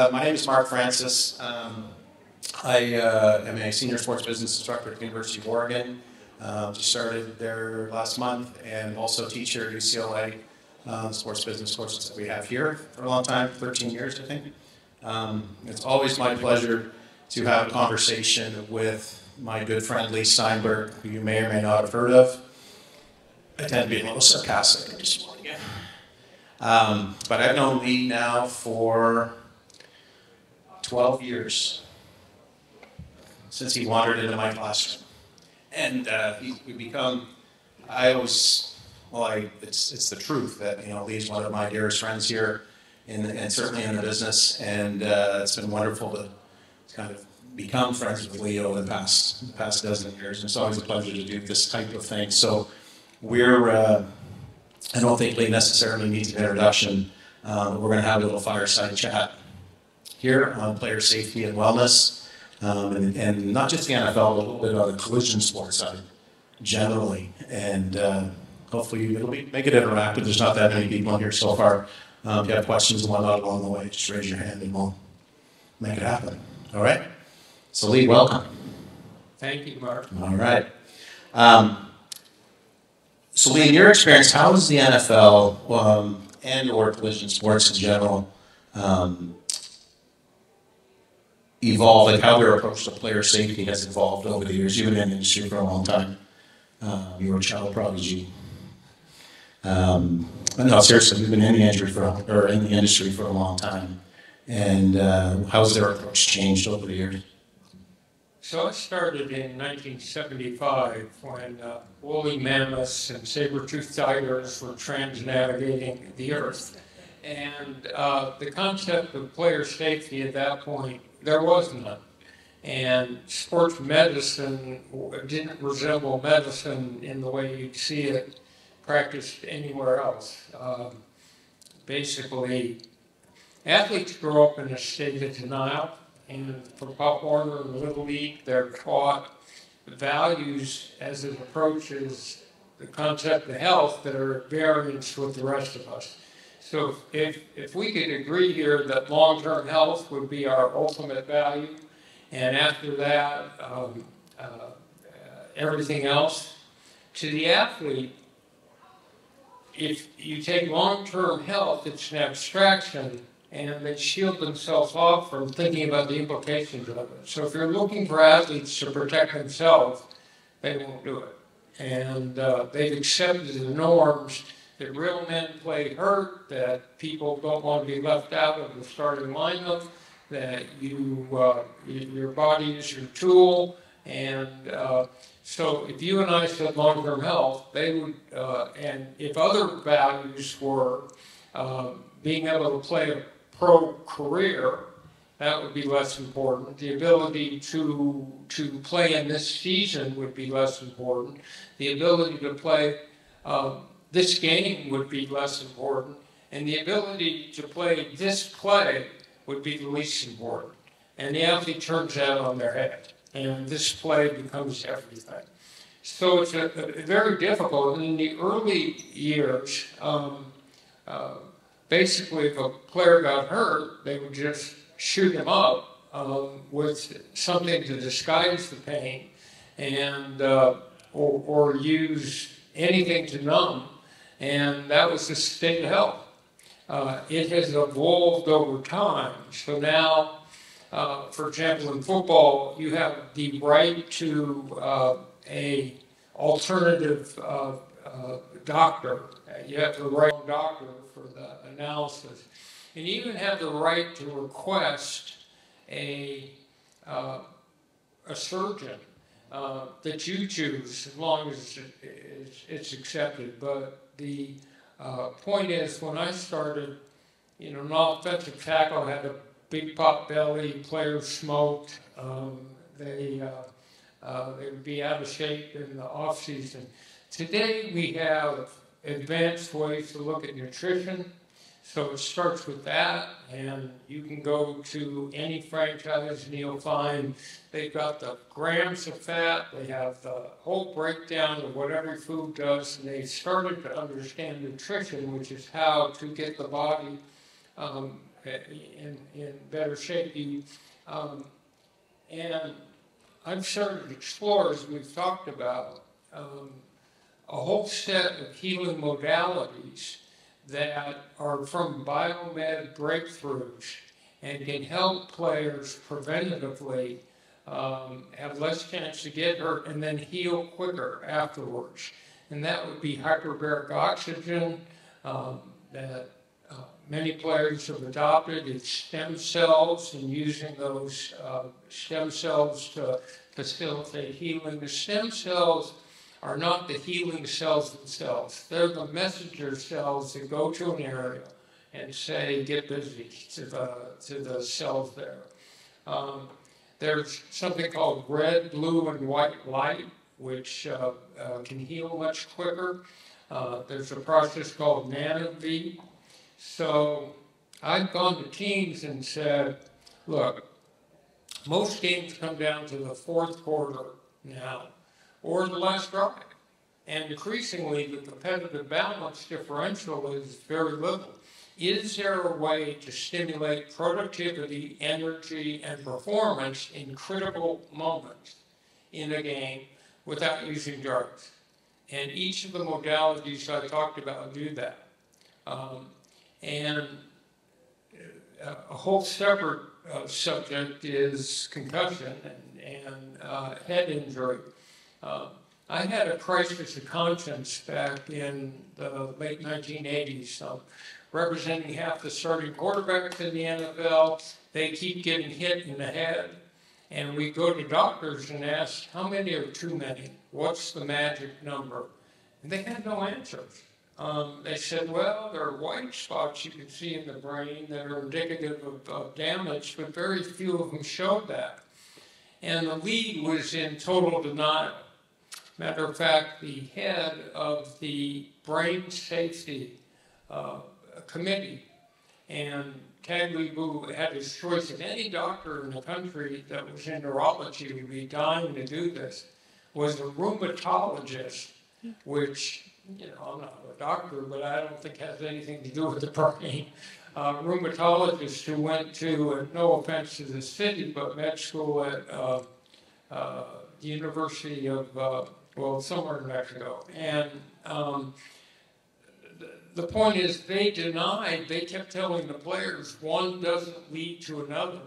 My name is Mark Francis. I am a senior sports business instructor at the University of Oregon. Just started there last month, and also teach here at UCLA, sports business courses that we have here for a long time, 13 years, I think. It's always my pleasure to have a conversation with my good friend Lee Steinberg, who you may or may not have heard of. I tend to be a little sarcastic, I just want to get. But I've known Lee now for 12 years, since he wandered into my classroom. And we've become, it's the truth that, Lee's one of my dearest friends here, and certainly in the business, and it's been wonderful to kind of become friends with Lee over the past dozen years, and it's always a pleasure to do this type of thing. So I don't think Lee necessarily needs an introduction. We're going to have a little fireside chat here on player safety and wellness, and not just the NFL, but a little bit on the collision sports side generally. And hopefully it'll make it interactive. There's not that many people in here so far. If you have questions and whatnot along the way, just raise your hand and we'll make it happen. All right? So Lee, welcome. Thank you, Mark. All right. So Lee, in your experience, how has the NFL and or collision sports in general evolved, like how their approach to player safety has evolved over the years? You've been in the industry for a long time. You were a child prodigy. No, seriously, you've been in the industry for a long time. And how's their approach changed over the years? So I started in 1975 when woolly mammoths and saber-toothed tigers were trans-navigating the Earth. And the concept of player safety at that point, there was none. And sports medicine didn't resemble medicine in the way you'd see it practiced anywhere else. Basically, athletes grow up in a state of denial. And for Pop Warner and Little League, they're taught values as it approaches the concept of health that are at variance with the rest of us. So if we could agree here that long-term health would be our ultimate value, and after that, everything else, to the athlete, if you take long-term health, it's an abstraction, and they shield themselves off from thinking about the implications of it. So if you're looking for athletes to protect themselves, they won't do it. And they've accepted the norms that real men play hurt, that people don't want to be left out of the starting lineup, that your body is your tool. And so if you and I said long-term health, they would, and if other values were being able to play a pro career, that would be less important. The ability to play in this season would be less important. The ability to play this game would be less important. And the ability to play this play would be the least important. And the athlete turns that on their head. And this play becomes everything. So it's very difficult. And in the early years, basically, if a player got hurt, they would just shoot him up with something to disguise the pain, and or use anything to numb, and that was the state of health. It has evolved over time. So now, for example, in football, you have the right to a alternative doctor. You have the right doctor for the analysis. And you even have the right to request a surgeon that you choose, as long as it's accepted. But the point is, when I started, an offensive tackle had a big pot belly, players smoked, they would be out of shape in the off season. Today we have advanced ways to look at nutrition. So it starts with that, and you can go to any franchise and you'll find they've got the grams of fat, they have the whole breakdown of what every food does, and they started to understand nutrition, which is how to get the body in better shape. And I've started to explore, as we've talked about, a whole set of healing modalities that are from biomed breakthroughs and can help players preventatively have less chance to get hurt and then heal quicker afterwards. And that would be hyperbaric oxygen that many players have adopted. It's stem cells and using those stem cells to facilitate healing. The stem cells are not the healing cells themselves. They're the messenger cells that go to an area and say, get busy to the cells there. There's something called red, blue, and white light, which can heal much quicker. There's a process called NanoVi. So I've gone to teams and said, look, most games come down to the fourth quarter now, or the last drive. And increasingly, the competitive balance differential is very little. Is there a way to stimulate productivity, energy, and performance in critical moments in a game without using drugs? And each of the modalities I talked about do that. And a whole separate subject is concussion and head injury. I had a crisis of conscience back in the late 1980s, representing half the starting quarterbacks in the NFL. They keep getting hit in the head, and we go to doctors and ask, how many are too many? What's the magic number? And they had no answers. They said, well, there are white spots you can see in the brain that are indicative of damage, but very few of them showed that. And the league was in total denial. Matter of fact, the head of the brain safety committee, and Tagliabue had his choice of any doctor in the country that was in neurology would be dying to do this, was a rheumatologist, which, you know, I'm not a doctor, but I don't think has anything to do with the brain. Rheumatologist who went to, no offense to the city, but med school at the University of, well, somewhere in Mexico. And the point is they denied, they kept telling the players one doesn't lead to another.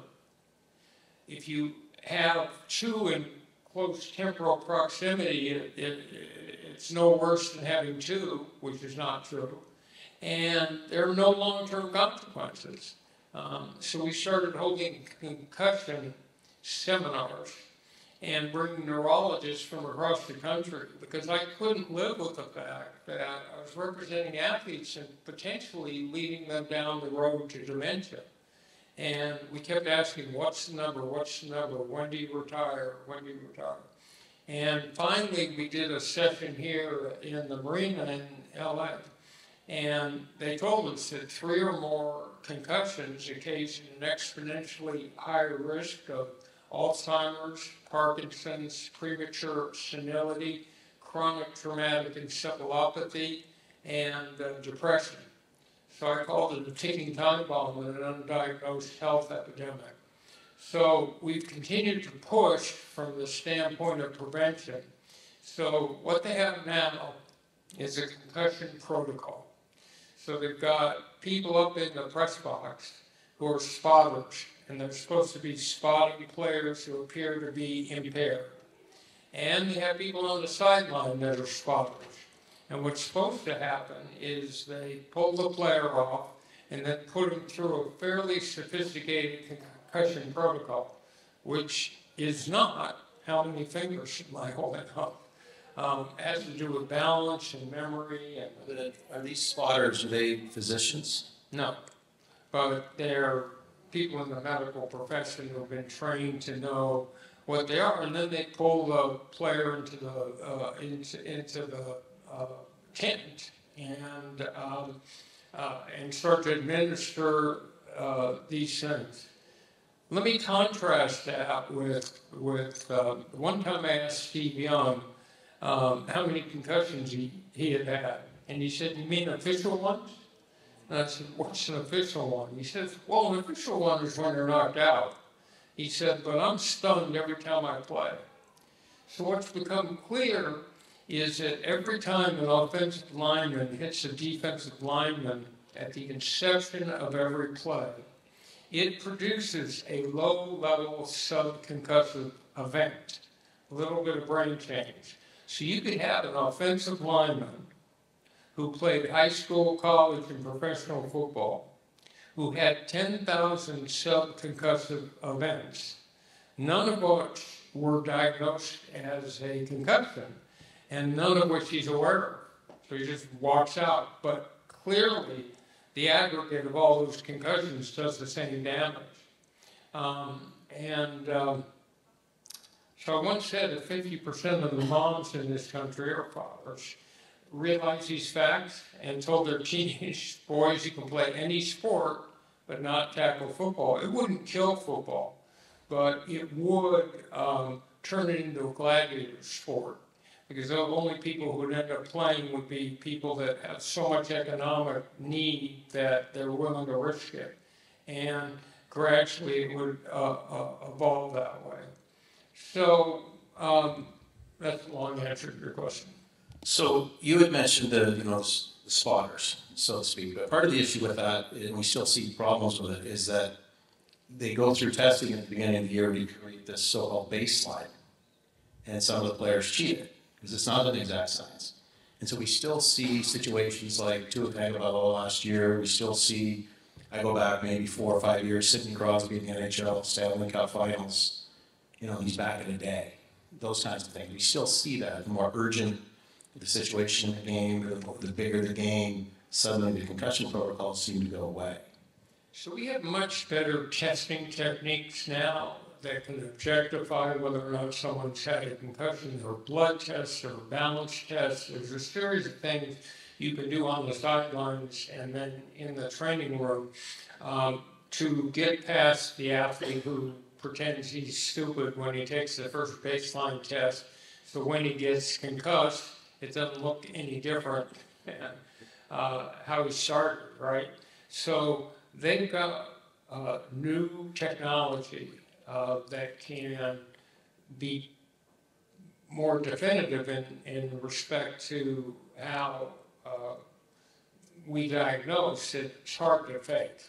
If you have two in close temporal proximity, it's no worse than having two, which is not true. And there are no long-term consequences. So we started holding concussion seminars and bringing neurologists from across the country, because I couldn't live with the fact that I was representing athletes and potentially leading them down the road to dementia. And we kept asking, what's the number, when do you retire, when do you retire? And finally, we did a session here in the marina in LA, and they told us that 3 or more concussions occasion an exponentially higher risk of Alzheimer's, Parkinson's, premature senility, chronic traumatic encephalopathy, and depression. So I called it a ticking time bomb in an undiagnosed health epidemic. So we've continued to push from the standpoint of prevention. So what they have now is a concussion protocol. So they've got people up in the press box who are spotters, and they're supposed to be spotting players who appear to be impaired. And they have people on the sideline that are spotters. And what's supposed to happen is they pull the player off and then put him through a fairly sophisticated concussion protocol, which is not how many fingers am I holding up. It has to do with balance and memory. And Are these spotters, are they physicians? no, but they're people in the medical profession who have been trained to know what they are, and then they pull the player into the tent and start to administer these things. Let me contrast that with one time I asked Steve Young how many concussions he had had, and he said, "You mean official ones?" And I said, what's an official one? He says, well, an official one is when they're knocked out. He said, but I'm stunned every time I play. So what's become clear is that every time an offensive lineman hits a defensive lineman at the inception of every play, it produces a low-level subconcussive event, a little bit of brain change. So you could have an offensive lineman who played high school, college, and professional football, who had 10,000 subconcussive events, none of which were diagnosed as a concussion, and none of which he's aware of. So he just walks out. But clearly, the aggregate of all those concussions does the same damage. So I once said that 50% of the moms in this country are fathers realize these facts and told their teenage boys you can play any sport but not tackle football. It wouldn't kill football, but it would turn it into a gladiator sport, because the only people who would end up playing would be people that have so much economic need that they're willing to risk it. And gradually it would evolve that way. So that's a long answer to your question. So you had mentioned the spotters, so to speak, but part of the issue with that, and we still see problems with it, is that they go through testing at the beginning of the year to create this so-called baseline, and some of the players cheat it, because it's not an exact science. And so we still see situations like Tua Tagovailoa last year. We still see, I go back maybe 4 or 5 years, Sidney Crosby in the NHL, Stanley Cup Finals. He's back in a day. Those kinds of things. We still see that. The more urgent the situation in the game, the bigger the game, suddenly the concussion protocols seem to go away. So we have much better testing techniques now that can objectify whether or not someone's had a concussion. There are blood tests, there are balance tests. There's a series of things you can do on the sidelines and then in the training room to get past the athlete who pretends he's stupid when he takes the first baseline test. So when he gets concussed, it doesn't look any different than how he started, right? So they've got new technology that can be more definitive in respect to how we diagnose it. It's hard to fake.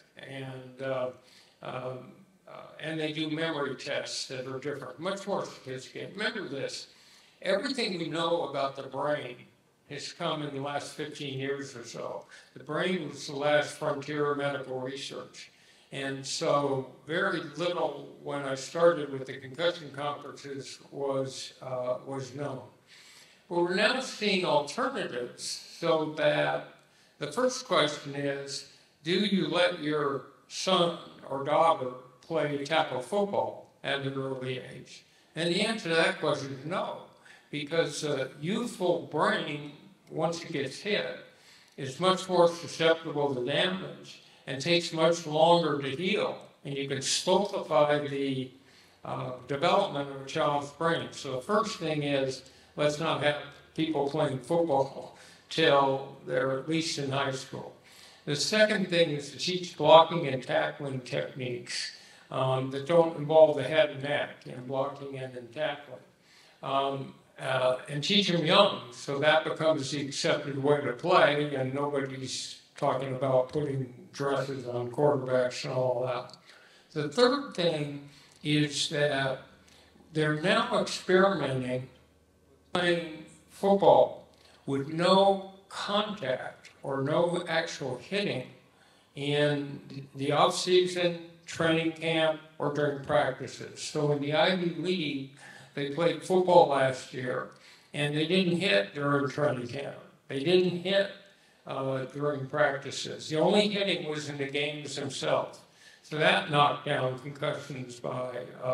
And they do memory tests that are different, much more sophisticated. Remember this, everything we know about the brain has come in the last 15 years or so. The brain was the last frontier of medical research. And so very little when I started with the concussion conferences was known. But we're now seeing alternatives so that the first question is, do you let your son or daughter play tackle football at an early age? And the answer to that question is no, because a youthful brain, once it gets hit, is much more susceptible to damage and takes much longer to heal. And you can stultify the development of a child's brain. So the first thing is, let's not have people playing football till they're at least in high school. The second thing is to teach blocking and tackling techniques that don't involve the head and neck in blocking and in tackling. And teach them young, so that becomes the accepted way to play, and nobody's talking about putting dresses on quarterbacks and all that. The third thing is that they're now experimenting playing football with no contact or no actual hitting in the off-season, training camp, or during practices. So in the Ivy League, they played football last year, and they didn't hit during training camp. They didn't hit during practices. The only hitting was in the games themselves. So that knocked down concussions by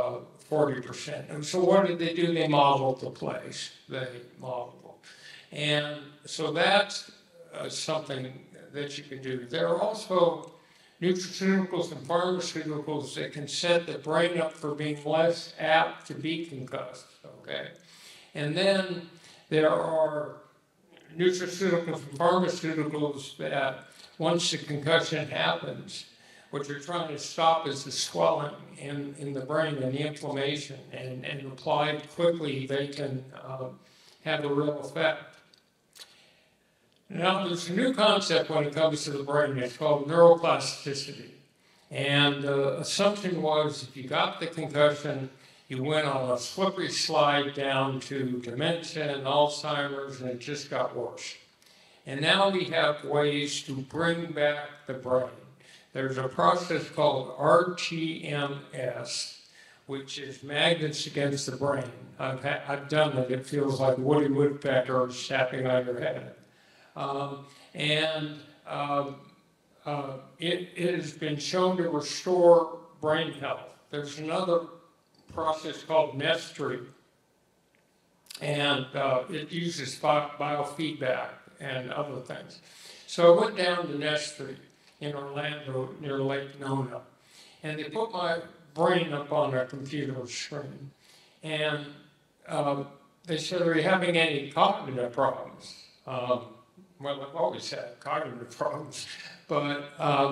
40%. And so what did they do? They modeled the plays. They modeled them. And so that's something that you can do. There are also nutraceuticals and pharmaceuticals that can set the brain up for being less apt to be concussed, okay? And then there are nutraceuticals and pharmaceuticals that once the concussion happens, what you're trying to stop is the swelling in the brain and the inflammation, and applied quickly, they can have a real effect. Now, there's a new concept when it comes to the brain. It's called neuroplasticity. And the assumption was if you got the concussion, you went on a slippery slide down to dementia and Alzheimer's, and it just got worse. And now we have ways to bring back the brain. There's a process called RTMS, which is magnets against the brain. I've done it. It feels like Woody Woodpecker tapping on your head. It has been shown to restore brain health. There's another process called NESTRI, and it uses biofeedback and other things. So I went down to NESTRI in Orlando near Lake Nona, and they put my brain up on a computer screen, and they said, "Are you having any cognitive problems?" Well, I've always had cognitive problems, but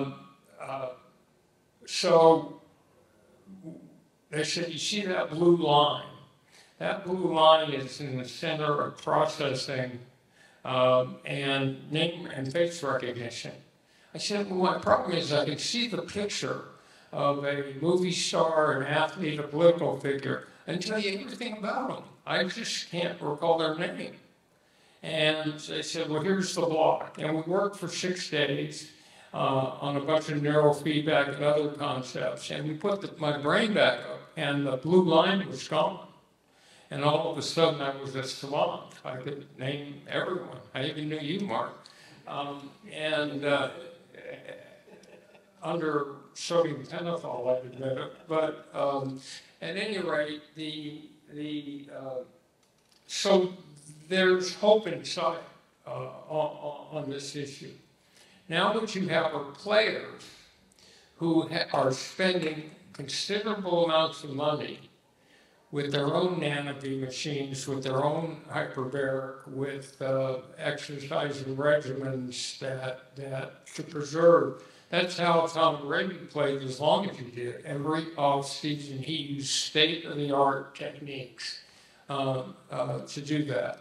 so they said, "You see that blue line? That blue line is in the center of processing and name and face recognition." I said, "Well, my problem is I can see the picture of a movie star, an athlete, a political figure, and tell you everything about them. I just can't recall their name." And they said, "Well, here's the block." And we worked for 6 days on a bunch of neurofeedback and other concepts. And we put my brain back up, and the blue line was gone. And all of a sudden, I was a savant. I could name everyone. I even knew you, Mark. Under sodium pentothal, I admit it. But at any rate, so there's hope inside on this issue. Now what you have are players who are spending considerable amounts of money with their own Nanobe machines, with their own hyperbaric, with exercising regimens that to preserve. That's how Tom Brady played as long as he did. Every off-season, he used state-of-the-art techniques to do that.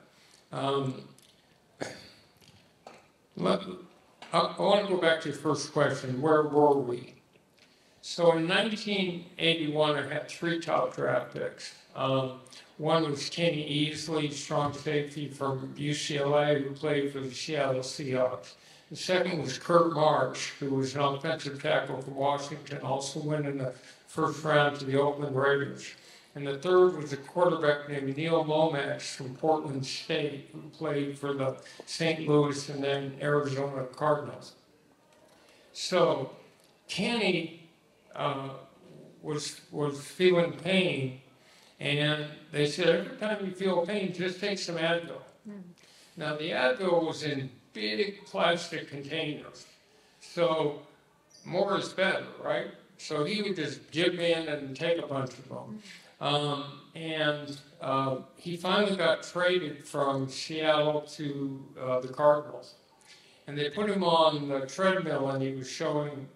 I want to go back to your first question, where were we? So in 1981, I had 3 top draft picks. One was Kenny Easley, strong safety from UCLA, who played for the Seattle Seahawks. The second was Kurt Marsh, who was an offensive tackle from Washington, also went in the first round to the Oakland Raiders. And the third was a quarterback named Neil Lomax from Portland State, who played for the St. Louis and then Arizona Cardinals. So Kenny was feeling pain, and they said, every time you feel pain, just take some Advil. Now the Advil was in big plastic containers, so more is better, right? So he would just dip in and take a bunch of them. He finally got traded from Seattle to the Cardinals. And they put him on the treadmill, and he was showing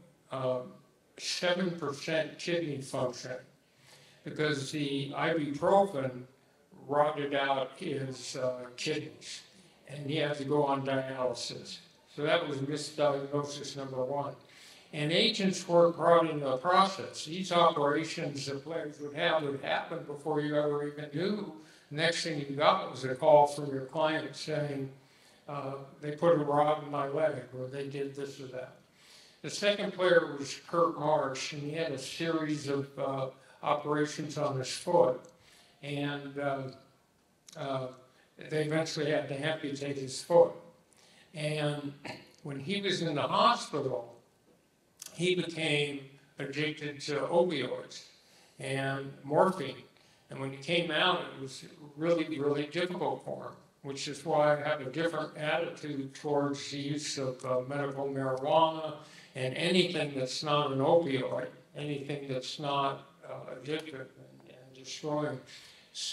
7% kidney function because the ibuprofen rotted out his kidneys, and he had to go on dialysis. So that was misdiagnosis number 1. And agents were brought into the process. These operations that players would happen before you ever even knew. The next thing you got was a call from your client saying, they put a rod in my leg, or they did this or that. The second player was Kurt Marsh, and he had a series of operations on his foot. And they eventually had to amputate his foot. And when he was in the hospital, he became addicted to opioids and morphine. And when he came out, it was really, really difficult for him, which is why I have a different attitude towards the use of medical marijuana and anything that's not an opioid, anything that's not addictive and destroying.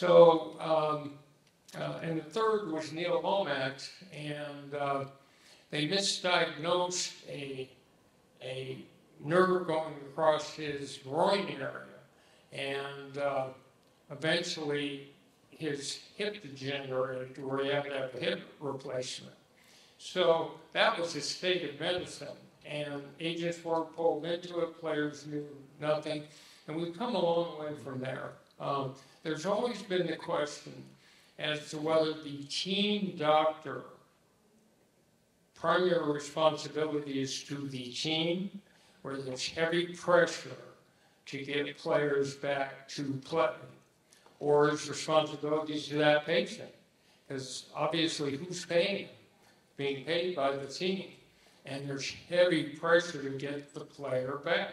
So, and the third was Neil Lomax, and they misdiagnosed a nerve going across his groin area, and eventually his hip degenerated where he had to have a hip replacement. So that was the state of medicine, and agents weren't pulled into it, players knew nothing, and we've come a long way from there. There's always been the question as to whether the team doctor primary responsibility is to the team, where there's heavy pressure to get players back to play, or is responsibility to that patient? Because obviously, who's paying? Being paid by the team, and there's heavy pressure to get the player back.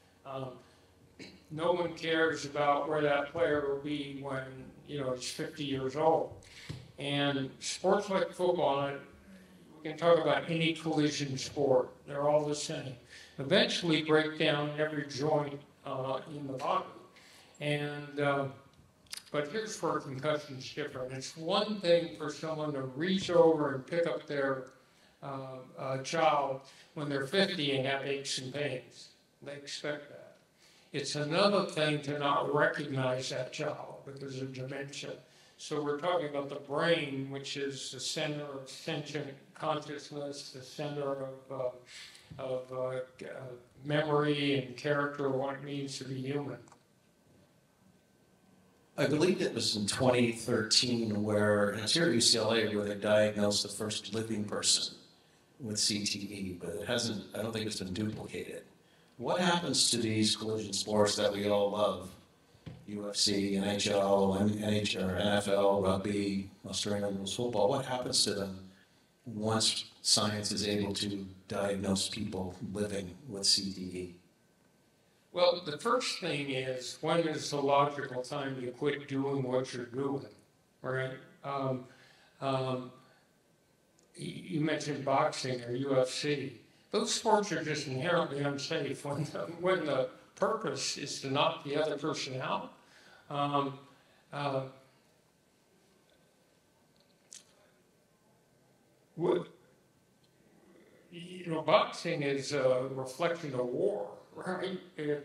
No one cares about where that player will be when he's 50 years old. And sports like football, and we can talk about any collision sport, they're all the same. Eventually break down every joint in the body. And but here's where concussion's different. It's one thing for someone to reach over and pick up their child when they're 50 and have aches and pains. They expect that. It's another thing to not recognize that child because of dementia. So we're talking about the brain, which is the center of sentient consciousness, the center of memory and character, what it means to be human. I believe it was in 2013 where, and it's here at UCLA, where they diagnosed the first living person with CTE, but I don't think it's been duplicated. What happens to these collision sports that we all love? UFC, NHL, NHL, NFL, rugby, Australian rules football. What happens to them once science is able to diagnose people living with CTE? Well, the first thing is, when is the logical time to quit doing what you're doing, right? You mentioned boxing or UFC. Those sports are just inherently unsafe when the purpose is to knock the other person out. Boxing is a reflection of war, right?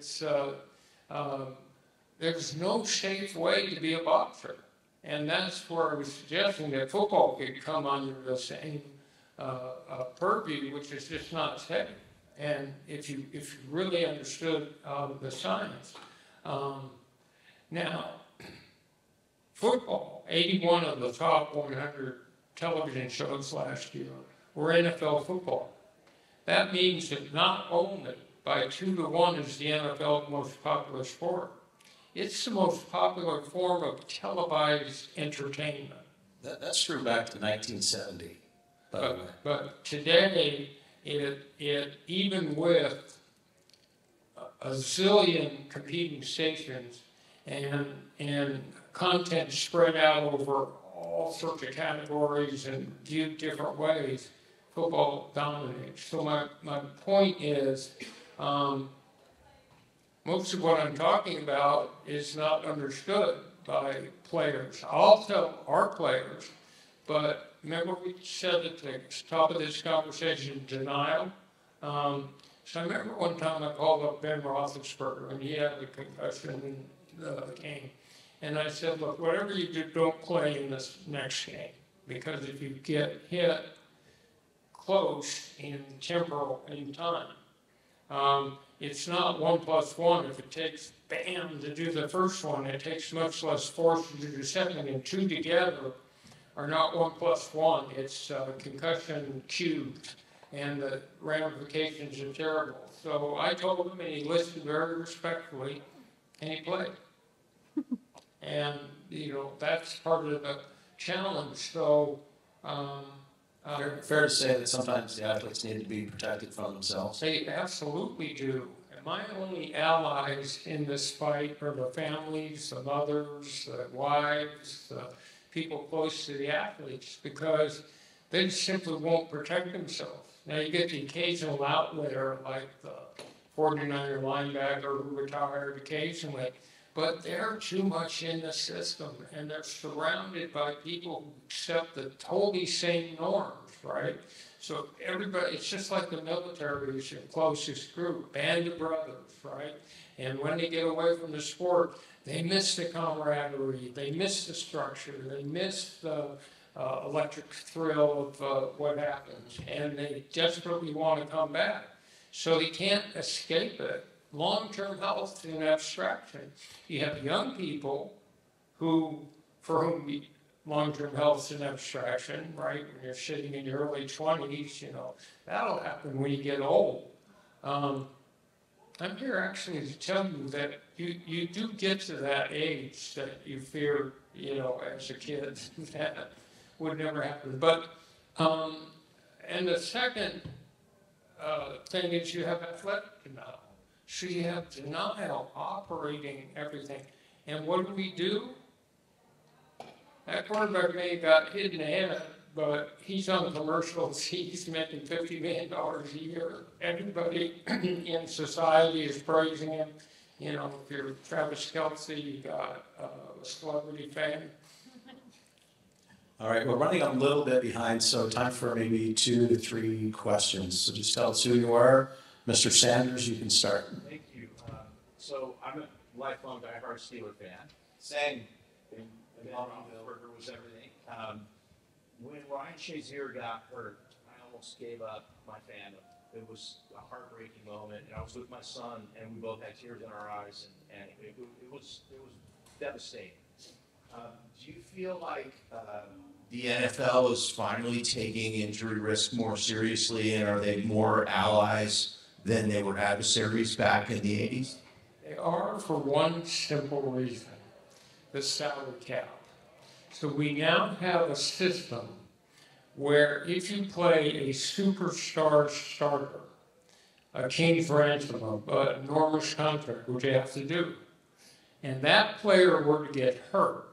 There's no safe way to be a boxer. And that's where I was suggesting that football could come under the same purview, which is just not safe. And if you really understood the science. Now, football, 81 of the top 100 television shows last year were NFL football. That means that not only by 2-1 is the NFL the most popular sport, it's the most popular form of televised entertainment. That's true back to 1970. But today, it even with a zillion competing stations and content spread out over all sorts of categories and viewed different ways, football dominates. So my point is, most of what I'm talking about is not understood by players. I'll tell our players, but remember we said at the top of this conversation, denial? So I remember one time I called up Ben Roethlisberger, and he had a concussion in the game. And I said, look, whatever you do, don't play in this next game. Because if you get hit close in time, it's not 1 + 1. If it takes bam to do the first one, it takes much less force to do the second, and two together are not 1 + 1. It's concussion cubed, and the ramifications are terrible. So I told him, and he listened very respectfully, and he played. And, that's part of the challenge. So, fair to say that sometimes the athletes need to be protected from themselves. They absolutely do. And my only allies in this fight are the families, the mothers, the wives, the people close to the athletes, because they simply won't protect themselves. Now you get the occasional outlier like the 49er linebacker who retired occasionally, but they're too much in the system, and they're surrounded by people who accept the totally same norms, right? So everybody, it's just like the military is your closest group, band of brothers, right? And when they get away from the sport, they miss the camaraderie, they miss the structure, they miss the electric thrill of what happens, and they desperately want to come back. So they can't escape it. Long-term health is an abstraction. You have young people for whom long-term health is an abstraction, right? When you're sitting in your early 20s, that'll happen when you get old. I'm here actually to tell you that you do get to that age that you fear, as a kid, that would never happen. But, and the second thing is you have athletic denial. So you have denial operating everything. And what do? That quarterback may have got hit in the head, but he's on commercials. He's making $50 million a year. Everybody in society is praising him. If you're Travis Kelce, you got a celebrity fan. All right, we're running a little bit behind, so time for maybe 2 to 3 questions. So just tell us who you are. Mr. Sanders, you can start. Thank you. So I'm a lifelong diehard Steeler fan. Same. Roethlisberger was everything. When Ryan Shazier got hurt, I almost gave up my fandom. It was a heartbreaking moment, and I was with my son, and we both had tears in our eyes, and it was devastating. Do you feel like the NFL is finally taking injury risk more seriously, and are they more allies than they were adversaries back in the 80s? They are for one simple reason, the salary cap. So we now have a system where if you play a superstar starter, a king's ransom, an enormous contract, which you have to do, and that player were to get hurt,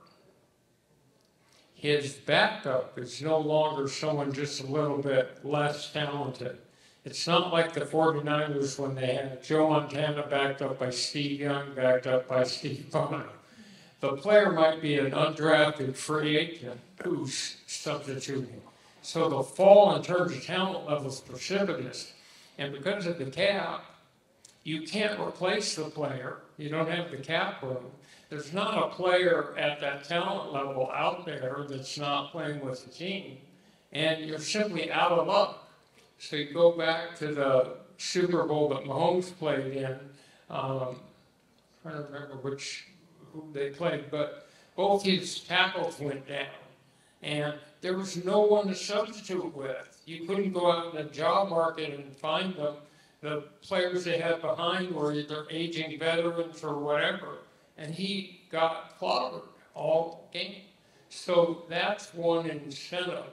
his backup is no longer someone just a little bit less talented. It's not like the 49ers when they had Joe Montana backed up by Steve Young, backed up by Steve Bono. The player might be an undrafted free agent who's substituting. So the fall in terms of talent level is precipitous. And because of the cap, you can't replace the player. You don't have the cap room. There's not a player at that talent level out there that's not playing with the team. And you're simply out of luck. So you go back to the Super Bowl that Mahomes played in. I'm trying to remember who they played, but both his tackles went down. And there was no one to substitute with. You couldn't go out in the job market and find them. The players they had behind were either aging veterans or whatever. And he got clobbered all game. So that's one incentive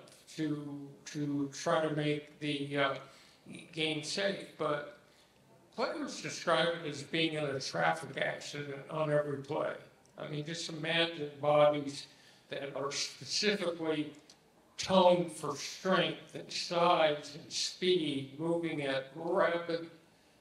to try to make the game safe. But players describe it as being in a traffic accident on every play. I mean, just imagine bodies that are specifically toned for strength and size and speed, moving at rapid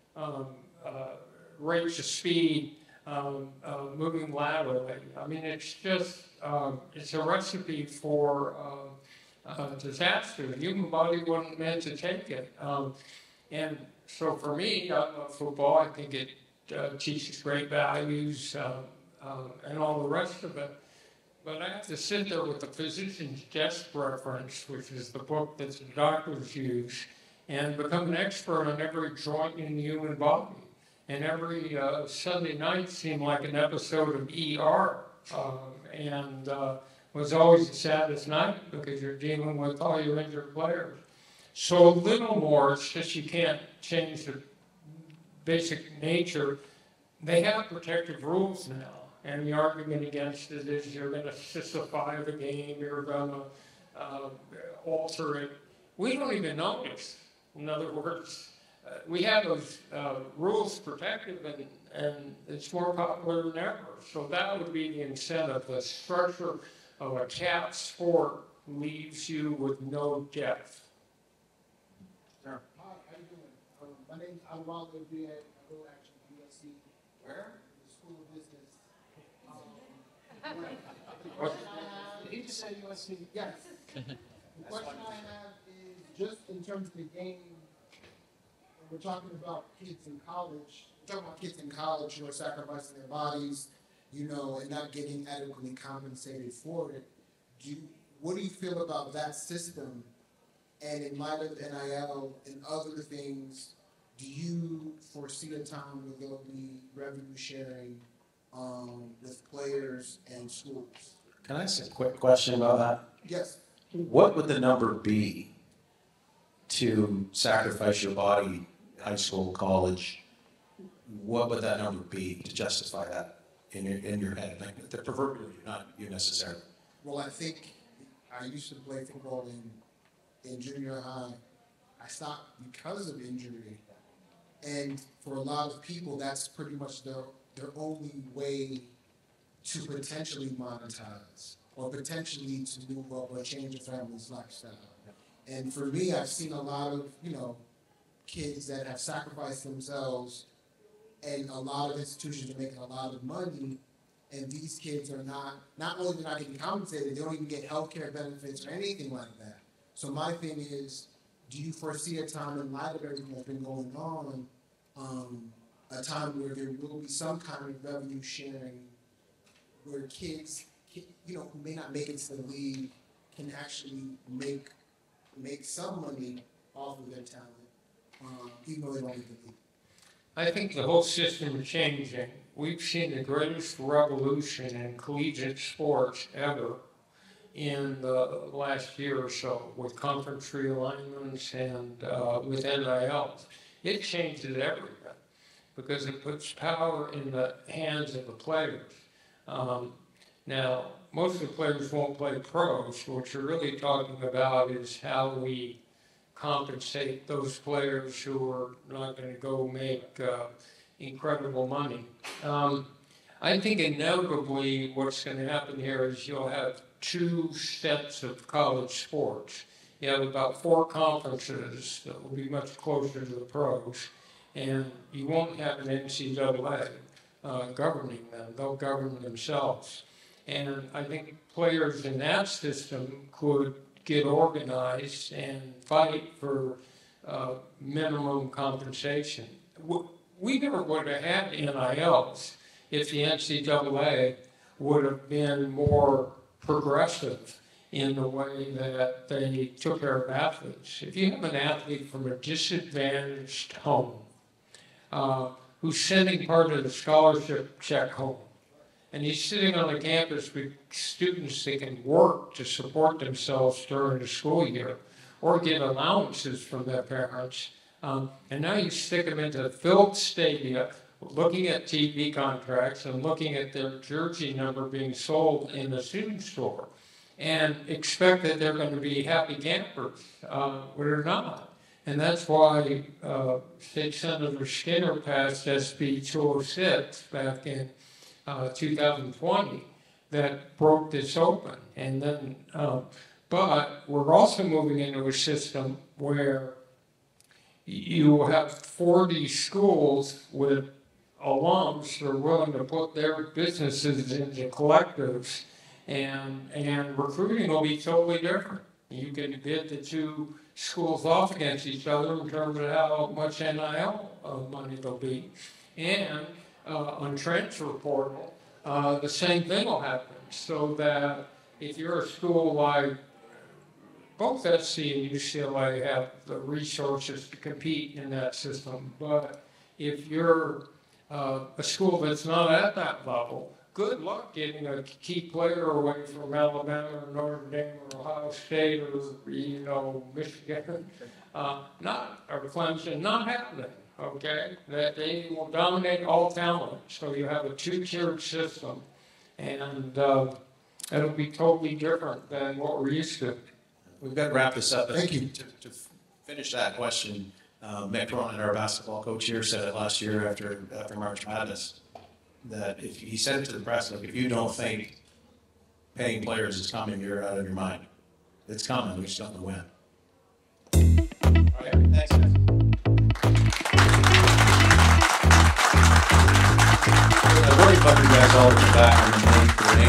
rates of speed, moving laterally. I mean, it's just, it's a recipe for disaster. The human body wasn't meant to take it. And so for me, I love football. I think it teaches great values and all the rest of it. But I have to sit there with the physician's desk reference, which is the book that the doctors use, and become an expert on every joint in the human body. And every Sunday night seemed like an episode of ER, and was always the saddest night because you're dealing with all your injured players. So a little more, it's just you can't change the basic nature. They have protective rules now. And the argument against it is you're going to sissified the game, you're going to alter it. We don't even notice. In other words, we have those rules protective, and it's more popular than ever. So that would be the incentive. The structure of a cap sport leaves you with no depth. Sure. Hi, how you doing? My name's Alwal Gabriel. I go actually USC. Where? The School of Business. The question I have, Did he just say USC? yes. The question I have is, just in terms of the game, when we're talking about kids in college, who are sacrificing their bodies, you know, and not getting adequately compensated for it. What do you feel about that system? And in light of NIL and other things, do you foresee a time where there'll be revenue sharing with players and schools? Can I ask a quick question about that? Yes. What would the number be to sacrifice your body, high school, college? What would that number be to justify that in your head? Like the proverbially, not you necessarily. Well, I think I used to play football in junior high. I stopped because of injury. And for a lot of people, that's pretty much their only way to potentially monetize or potentially to move up or change a family's lifestyle. And for me, I've seen a lot of, you know, kids that have sacrificed themselves, and a lot of institutions are making a lot of money, and these kids are not only not getting compensated, they don't even get healthcare benefits or anything like that. So my thing is, do you foresee a time in light of everything that's been going on, a time where there will be some kind of revenue sharing where kids, you know, who may not make it to the league can actually make some money off of their talent, even though they don't make the league? I think the whole system is changing. We've seen the greatest revolution in collegiate sports ever in the last year or so with conference realignments and with NIL. It changes everything because it puts power in the hands of the players. Now, most of the players won't play pros. What you're really talking about is how we compensate those players who are not going to go make incredible money. I think inevitably what's going to happen here is you'll have two sets of college sports. You have about 4 conferences that will be much closer to the pros, and you won't have an NCAA governing them. They'll govern themselves. And I think players in that system could get organized and fight for minimum compensation. We never would have had NILs if the NCAA would have been more progressive in the way that they took care of athletes. If you have an athlete from a disadvantaged home who's sending part of the scholarship check home, and he's sitting on the campus with students that can work to support themselves during the school year or get allowances from their parents, and now you stick them into filled stadia, looking at TV contracts and looking at their jersey number being sold in the student store, and expect that they're going to be happy campers, when they're not. And that's why State Senator Skinner passed SB 206 back in 2020 that broke this open. And then, but we're also moving into a system where you have 40 schools with alums that are willing to put their businesses into collectives, and recruiting will be totally different. You can bid the two schools off against each other in terms of how much NIL money there'll be. And on transfer portal, the same thing will happen. So that if you're a school like both SC and UCLA have the resources to compete in that system, but if you're a school that's not at that level, good luck getting a key player away from Alabama or Notre Dame or Ohio State or, you know, Michigan, or Clemson, not happening, okay? That they will dominate all talent. So you have a 2-tiered system, and it'll be totally different than what we're used to. We've got to wrap this up. Thank you. To finish that question, Mick Cronin, our basketball coach here, said it last year after March Madness, that if he said it to the press, like, if you don't think paying players is coming, you're out of your mind. It's coming, we just don't know when. All right, thanks, guys. I worry about you guys all the way back on the